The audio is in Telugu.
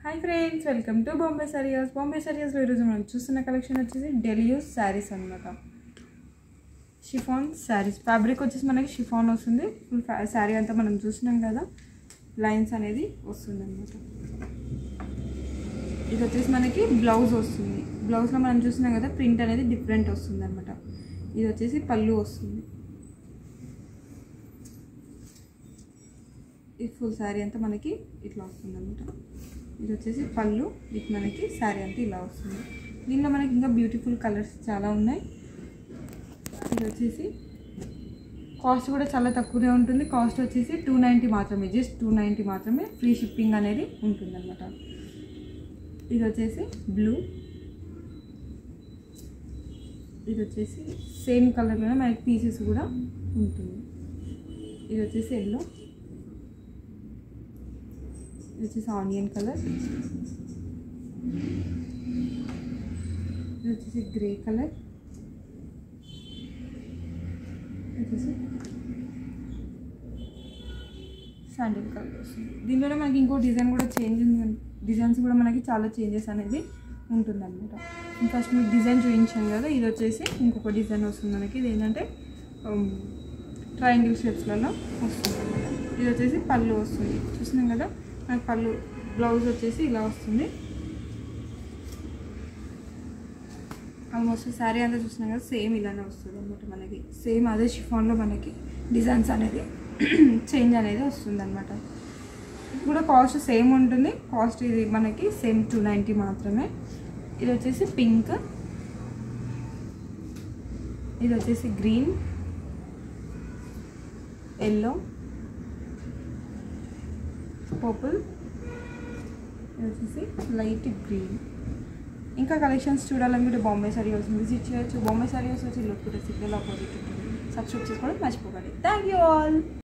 High friends welcome to Bombay saris లో ఈరోజు మనం చూస్తున్న కలెక్షన్ వచ్చేసి డైలీ యూస్ సారీస్ అన్నమాట. షిఫాన్ సారీస్ ఫ్యాబ్రిక్ వచ్చేసి మనకి షిఫాన్ వస్తుంది. ఫుల్ సారీ అంతా మనం చూస్తున్నాం కదా, లైన్స్ అనేది వస్తుంది అన్నమాట. ఇది వచ్చేసి మనకి బ్లౌజ్ వస్తుంది. బ్లౌజ్లో మనం చూస్తున్నాం కదా, ప్రింట్ అనేది డిఫరెంట్ వస్తుంది అన్నమాట. ఇది వచ్చేసి పళ్ళు వస్తుంది. ఈ ఫుల్ సారీ అంతా మనకి ఇట్లా వస్తుంది అన్నమాట. ఇది వచ్చేసి పళ్ళు, ఇది మనకి సారీ అంతా ఇలా వస్తుంది. దీనిలో మనకి ఇంకా బ్యూటిఫుల్ కలర్స్ చాలా ఉన్నాయి. ఇది వచ్చేసి కాస్ట్ కూడా చాలా తక్కువనే ఉంటుంది. కాస్ట్ వచ్చేసి 290 మాత్రమే, జస్ట్ 290 మాత్రమే. ఫ్రీ షిప్పింగ్ అనేది ఉంటుంది అన్నమాట. ఇది వచ్చేసి బ్లూ, ఇది వచ్చేసి సేమ్ కలర్లోనే మనకి పీసెస్ కూడా ఉంటుంది. ఇది వచ్చేసి ఎల్లో, ఇది వచ్చేసి ఆనియన్ కలర్, ఇది వచ్చేసి గ్రే కలర్, ఇది వచ్చేసి శాండిల్ కలర్ వస్తుంది. దీనిలో మనకి ఇంకో డిజైన్ కూడా డిజైన్స్ కూడా మనకి చాలా చేంజెస్ అనేది ఉంటుంది అనమాట. ఫస్ట్ మీకు డిజైన్ చూపించాను కదా, ఇది వచ్చేసి ఇంకొక డిజైన్ వస్తుంది మనకి. ఇది ఏంటంటే ట్రయాంగిల్ షేప్స్లలో వస్తుంది అనమాట. ఇది వచ్చేసి పళ్ళు వస్తుంది, చూసినాం కదా మనకి పళ్ళు. బ్లౌజ్ వచ్చేసి ఇలా వస్తుంది. ఆల్మోస్ట్ శారీ అంతా చూసినాం కదా, సేమ్ ఇలానే వస్తుంది అనమాట మనకి. సేమ్ అదే షిఫాన్లో మనకి డిజైన్స్ అనేది చేంజ్ అనేది వస్తుంది అనమాట. ఇది కూడా కాస్ట్ సేమ్ ఉంటుంది. కాస్ట్ ఇది మనకి సేమ్ 290 మాత్రమే. ఇది వచ్చేసి పింక్, ఇది వచ్చేసి గ్రీన్, ఎల్లో, పర్పుల్, ఇది వచ్చేసి లైట్ గ్రీన్. ఇంకా కలెక్షన్స్ చూడాలనుకుంటే బాంబే సారీ హౌస్ విజిట్ చేయొచ్చు. బాంబే సారీ హౌస్ వచ్చి లోపల సిగ్నల్ ఆపోజిట్ ఉంటుంది. సబ్స్క్రైబ్ చేసుకోవడం మర్చిపోకండి. Thank you all.